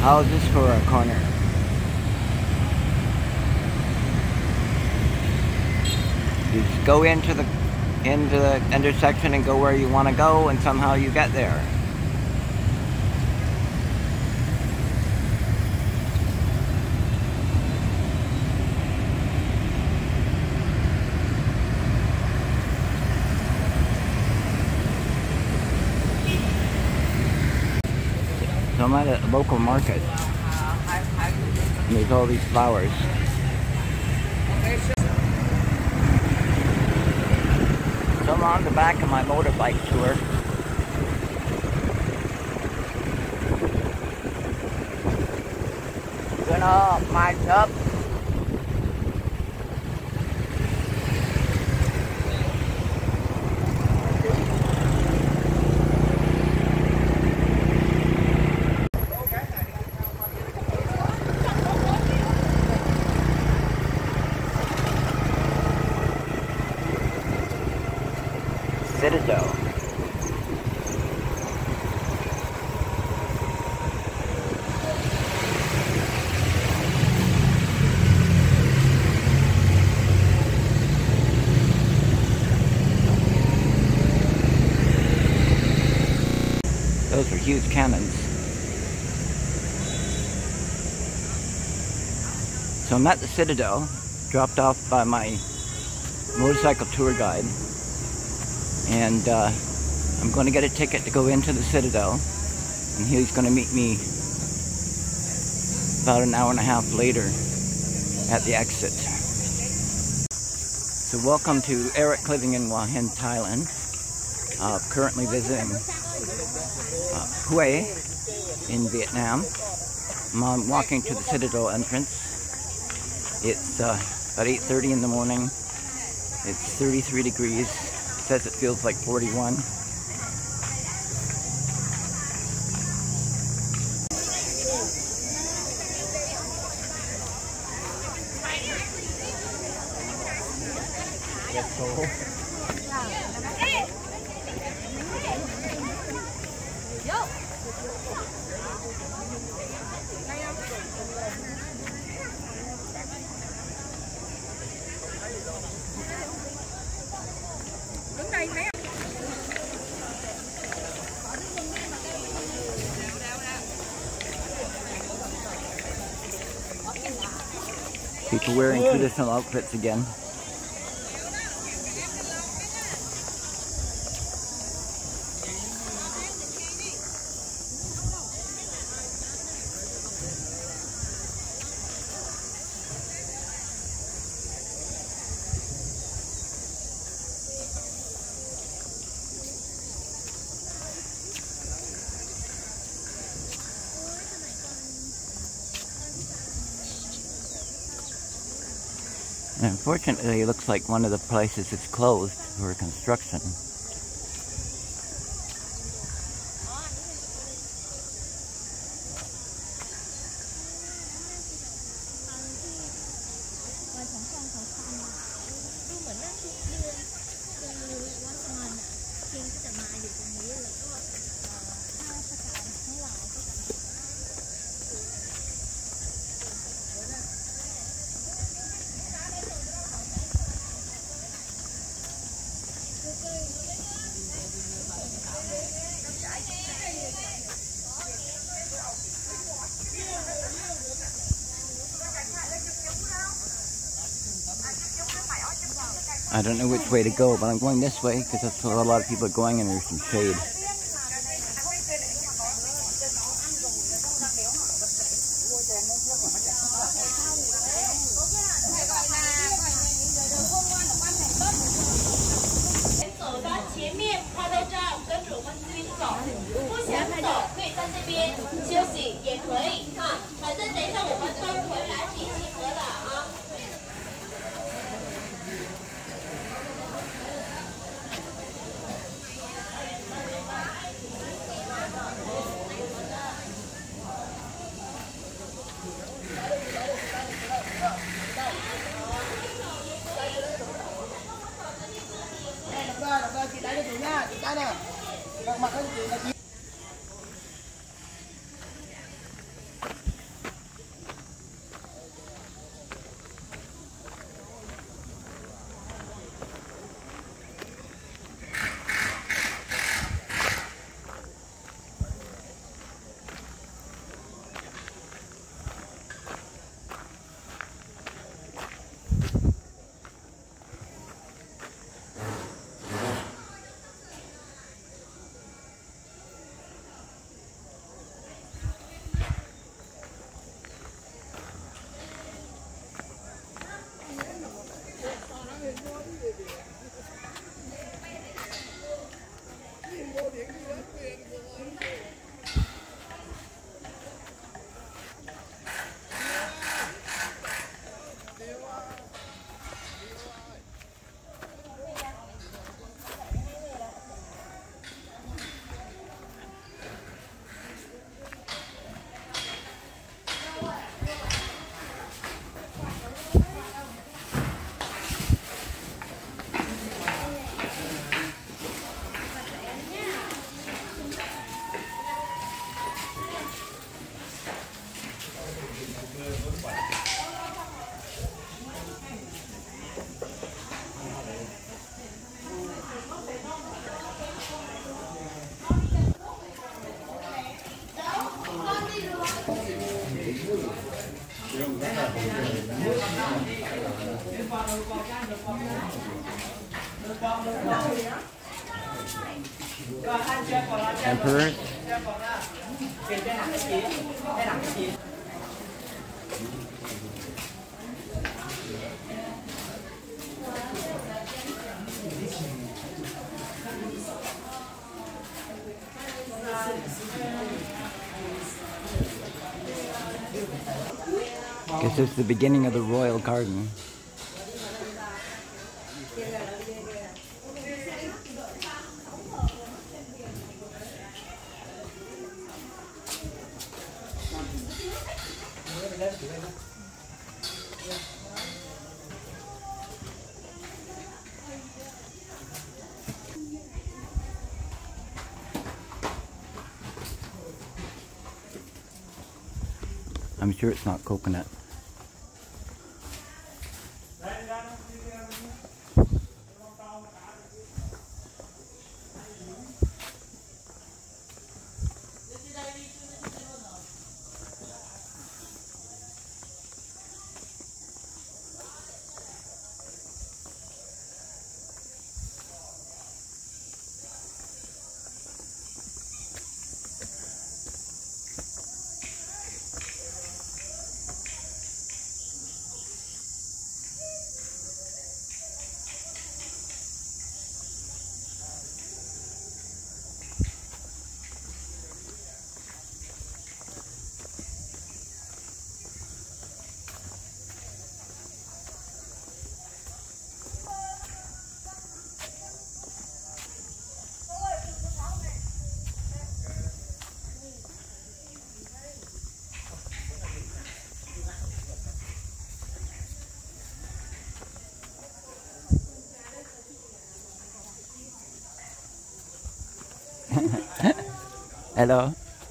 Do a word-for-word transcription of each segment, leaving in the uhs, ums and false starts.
Oh, just for a corner. You just go into the into the intersection and go where you want to go, and somehow you get there. So I'm at a local market. And there's all these flowers. So I'm on the back of my motorbike tour. Gonna march up. Citadel. Those are huge cannons. So I'm at the Citadel, dropped off by my motorcycle tour guide. And uh, I'm going to get a ticket to go into the Citadel, and he's going to meet me about an hour and a half later at the exit. So welcome to Eric living in Hua Hin, Thailand. Uh, currently visiting uh, Hue in Vietnam. I'm walking to the Citadel entrance. It's uh, about eight thirty in the morning. It's thirty-three degrees. Says it feels like forty-one. That's cool. People wearing traditional outfits again. And unfortunately, it looks like one of the places is closed for construction. I don't know which way to go, but I'm going this way because that's where a lot of people are going and there's some shade. Emperors. Guess it's the beginning of the royal garden. I'm sure it's not coconut. Hello.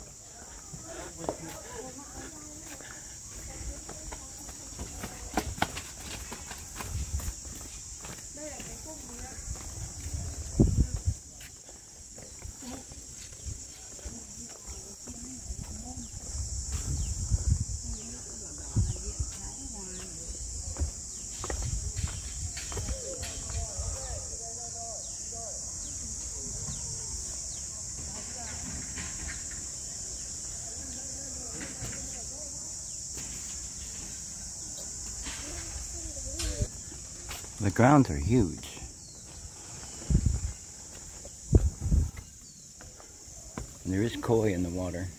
The grounds are huge. And there is koi in the water.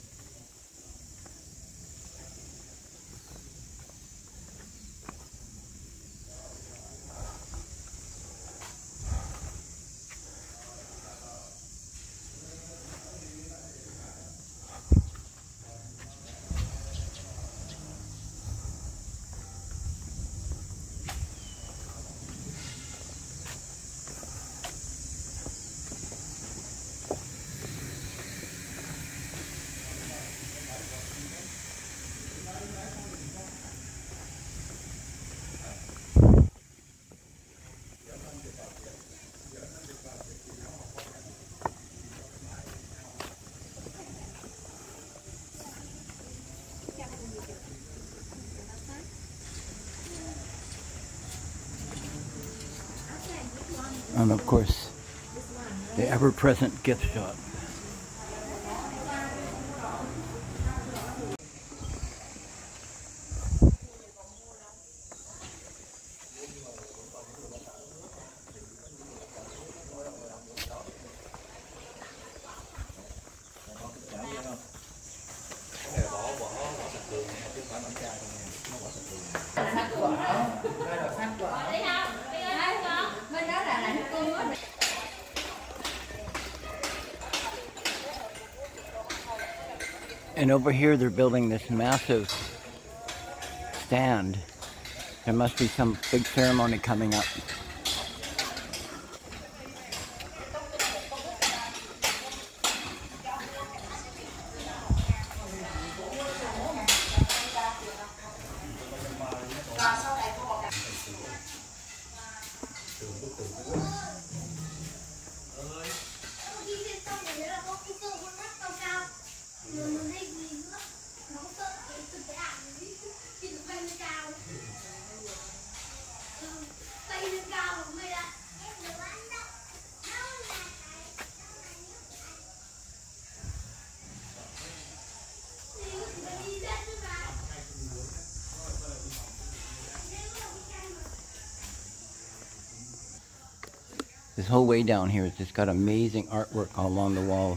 And of course, the ever-present gift shop. And over here they're building this massive stand. There must be some big ceremony coming up. Tây lên cao This whole way down here has just got amazing artwork all along the walls.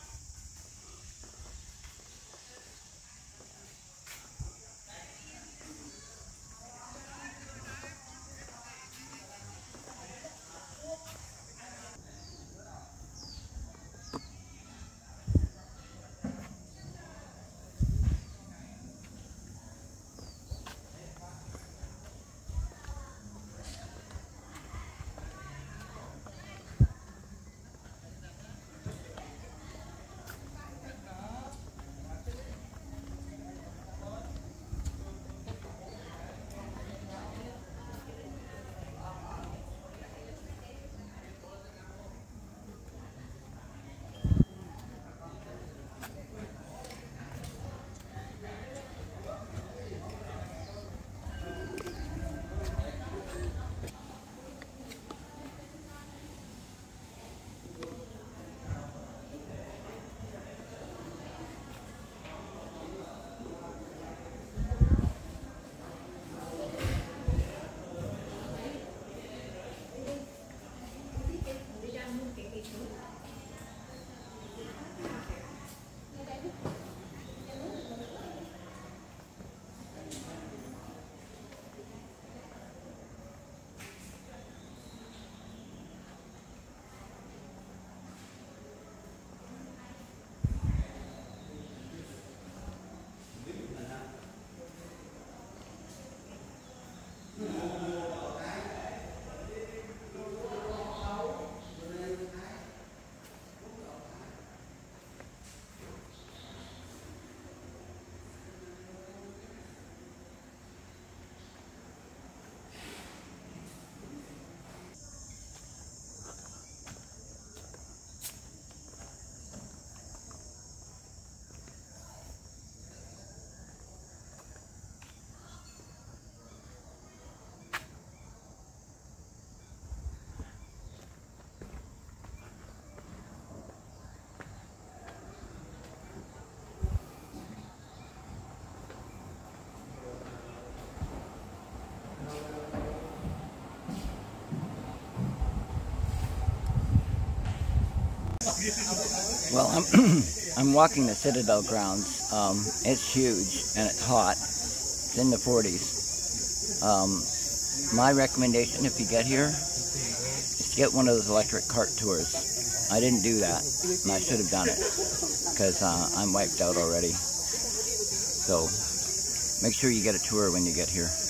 Well, I'm, I'm walking the Citadel grounds. Um, it's huge and it's hot. It's in the forties. Um, my recommendation if you get here is to get one of those electric cart tours. I didn't do that, and I should have done it because uh, I'm wiped out already. So make sure you get a tour when you get here.